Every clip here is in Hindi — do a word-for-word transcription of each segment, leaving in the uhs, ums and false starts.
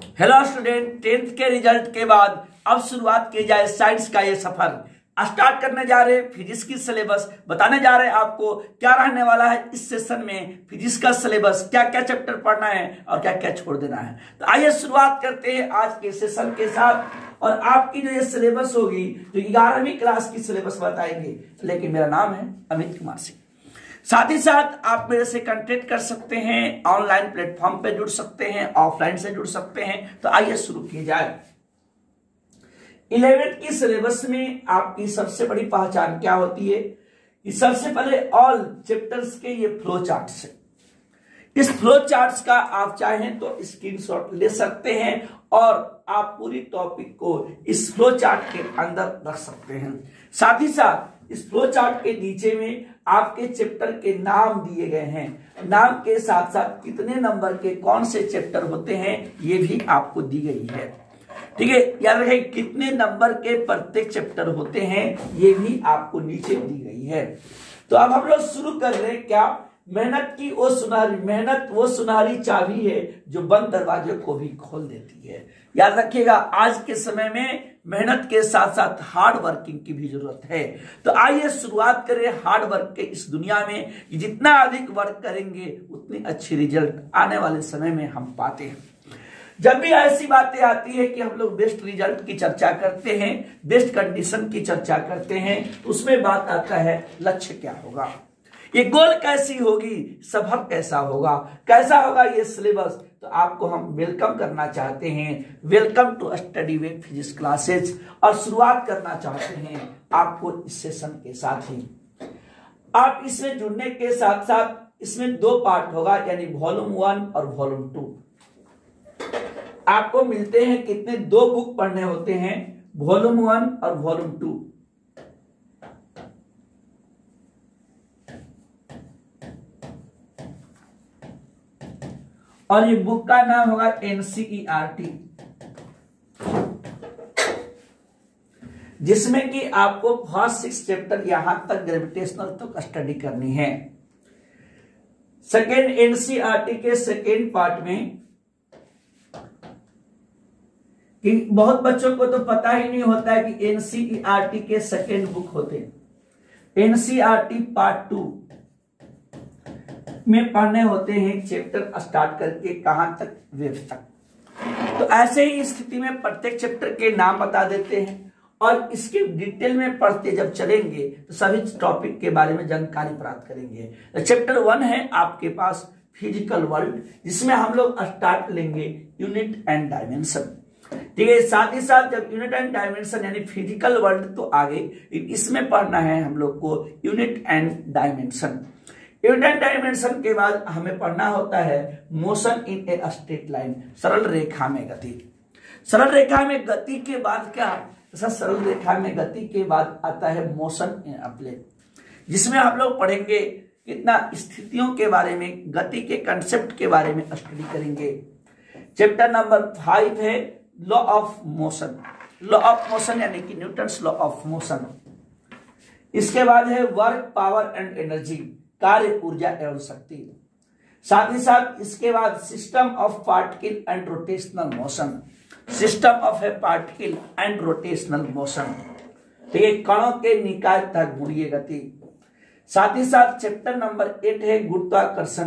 हेलो स्टूडेंट, टेंथ के रिजल्ट के बाद अब शुरुआत की जाए साइंस का ये सफर। स्टार्ट करने जा रहे हैं फिजिक्स की सिलेबस, बताने जा रहे हैं आपको क्या रहने वाला है इस सेशन में। फिजिक्स का सिलेबस, क्या क्या चैप्टर पढ़ना है और क्या क्या छोड़ देना है। तो आइए शुरुआत करते हैं आज के सेशन के साथ। और आपकी जो ये सिलेबस होगी, जो ग्यारहवीं क्लास की सिलेबस बताएंगे। लेकिन मेरा नाम है अमित कुमार सिंह। साथ ही साथ आप मेरे से कांटेक्ट कर सकते हैं, ऑनलाइन प्लेटफॉर्म पे जुड़ सकते हैं, ऑफलाइन से जुड़ सकते हैं। तो आइए शुरू किया जाए। इलेवेंथ की सिलेबस में आपकी सबसे बड़ी पहचान क्या होती है कि सबसे पहले ऑल चैप्टर्स के ये फ्लो चार्ट्स है। इस फ्लो चार्ट्स का आप चाहें तो स्क्रीनशॉट ले सकते हैं और आप पूरी टॉपिक को इस फ्लो चार्ट के अंदर रख सकते हैं। साथ ही साथ इस फ्लो चार्ट के नीचे में आपके चैप्टर के नाम दिए गए हैं। नाम के साथ साथ कितने नंबर के कौन से चैप्टर होते हैं ये भी आपको दी गई है। ठीक है, याद रखें कितने नंबर के प्रत्येक चैप्टर होते हैं ये भी आपको नीचे दी गई है। तो अब हम लोग शुरू कर रहे हैं। क्या मेहनत की वो सुनहरी मेहनत वो सुनहरी चाबी है जो बंद दरवाजे को भी खोल देती है। याद रखिएगा, आज के समय में मेहनत के साथ साथ हार्ड वर्किंग की भी जरूरत है। तो आइए शुरुआत करें हार्ड वर्क के इस दुनिया में। जितना अधिक वर्क करेंगे उतनी अच्छी रिजल्ट आने वाले समय में हम पाते हैं। जब भी ऐसी बातें आती है कि हम लोग बेस्ट रिजल्ट की चर्चा करते हैं, बेस्ट कंडीशन की चर्चा करते हैं, तो उसमें बात आता है लक्ष्य क्या होगा, ये गोल कैसी होगी, सफर कैसा होगा, कैसा होगा ये सिलेबस। तो आपको हम वेलकम करना चाहते हैं। Welcome to study with physics classes. और शुरुआत करना चाहते हैं आपको इस सेशन के साथ ही। आप इसमें जुड़ने के साथ साथ इसमें दो पार्ट होगा, यानी वॉल्यूम वन और वॉल्यूम टू। आपको मिलते हैं कितने, दो बुक पढ़ने होते हैं, वॉल्यूम वन और वॉल्यूम टू। और ये बुक का नाम होगा एनसीईआरटी, जिसमें कि आपको फर्स्ट सिक्स चैप्टर यहां तक ग्रेविटेशनल तक स्टडी करनी है। सेकेंड एनसीईआरटी के सेकेंड पार्ट में कि बहुत बच्चों को तो पता ही नहीं होता है कि एनसीईआरटी के सेकेंड बुक होते हैं। एनसीईआरटी पार्ट टू में पढ़ने होते हैं चैप्टर स्टार्ट करके कहां तक, वेव तक। तो ऐसे ही स्थिति में प्रत्येक चैप्टर के नाम बता देते हैं और इसके डिटेल में पढ़ते जब चलेंगे तो सभी टॉपिक के बारे में जानकारी प्राप्त करेंगे। तो चैप्टर वन है आपके पास फिजिकल वर्ल्ड, जिसमें हम लोग स्टार्ट लेंगे यूनिट एंड डायमेंशन। ठीक है, साथ ही साथ जब यूनिट एंड डायमेंशन यानी फिजिकल वर्ल्ड तो आगे, इसमें पढ़ना है हम लोग को unit and dimension. Unit and dimension के बाद हमें पढ़ना होता है motion in a straight line, सरल रेखा में गति। सरल रेखा में गति के बाद क्या, सरल रेखा में गति के बाद आता है मोशन इन अ प्लेन, जिसमें हम लोग पढ़ेंगे कितना स्थितियों के बारे में, गति के कंसेप्ट के बारे में स्टडी करेंगे। चैप्टर नंबर फाइव है law of motion. Law of motion यानी कि न्यूटन्स लॉ ऑफ मोशन। इसके बाद है वर्क, पावर एंड एनर्जी, कार्य, ऊर्जा एवं शक्ति। साथ ही साथ इसके बाद system of particle and rotational motion. System of a particle and rotational motion, ठीक है, कणों के निकाय तथा गुणीय गति। साथ ही साथ चैप्टर नंबर एट है गुरुत्वाकर्षण।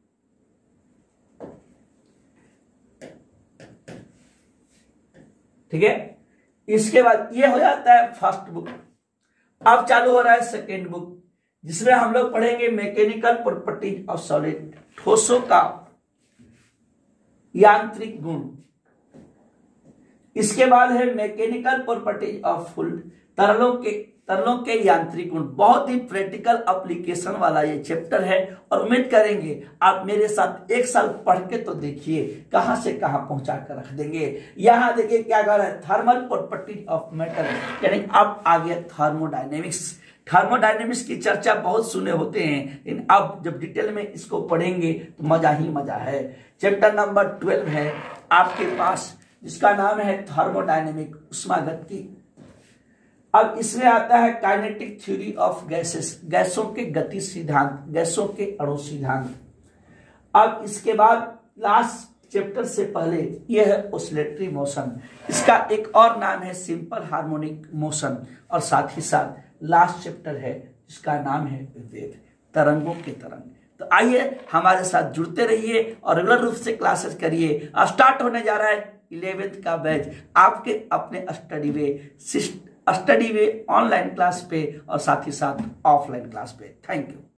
ठीक है, इसके बाद ये हो जाता है फर्स्ट बुक। अब चालू हो रहा है सेकेंड बुक, जिसमें हम लोग पढ़ेंगे मैकेनिकल प्रॉपर्टीज ऑफ सॉलिड, ठोसों का यांत्रिक गुण। इसके बाद है मैकेनिकल प्रॉपर्टीज ऑफ फ्लूइड, तरलों के तरलों के यांत्रिक गुण। बहुत ही प्रैक्टिकल एप्लीकेशन वाला ये चैप्टर है और उम्मीद करेंगे आप मेरे साथ एक साल पढ़ के तो देखिए कहां से कहां पहुंचा कर रख देंगे। यहां देखिए क्या कर रहा है, थर्मल प्रॉपर्टीज ऑफ मैटर, यानी अब आ गया थर्मोडायनेमिक्स। थर्मोडायनेमिक्स की चर्चा बहुत सुने होते हैं, लेकिन अब जब डिटेल में इसको पढ़ेंगे तो मजा ही मजा है। चैप्टर नंबर ट्वेल्व है आपके पास, जिसका नाम है थर्मोडायनेमिक, उष्मागतिकी। अब इसमें आता है काइनेटिक थ्योरी ऑफ गैसेस, गैसों के गति सिद्धांत, गैसों के अणु सिद्धांत। अब इसके बाद लास्ट चैप्टर से पहले यह है ऑसिलेटरी मोशन, इसका एक और नाम है सिंपल हार्मोनिक मोशन, और साथ ही साथ लास्ट चैप्टर है जिसका नाम है वेव, तरंगों के तरंग। तो आइए हमारे साथ जुड़ते रहिए और रेगुलर रूप से क्लासेस करिए। स्टार्ट होने जा रहा है इलेवेंथ का बैच आपके अपने study way study way online class पे और साथ ही साथ ऑफलाइन क्लास पे। Thank you.